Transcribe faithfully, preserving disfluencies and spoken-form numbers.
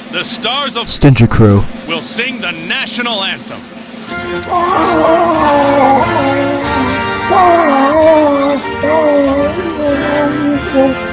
the stars of Stingycrew will sing the National Anthem. Oh,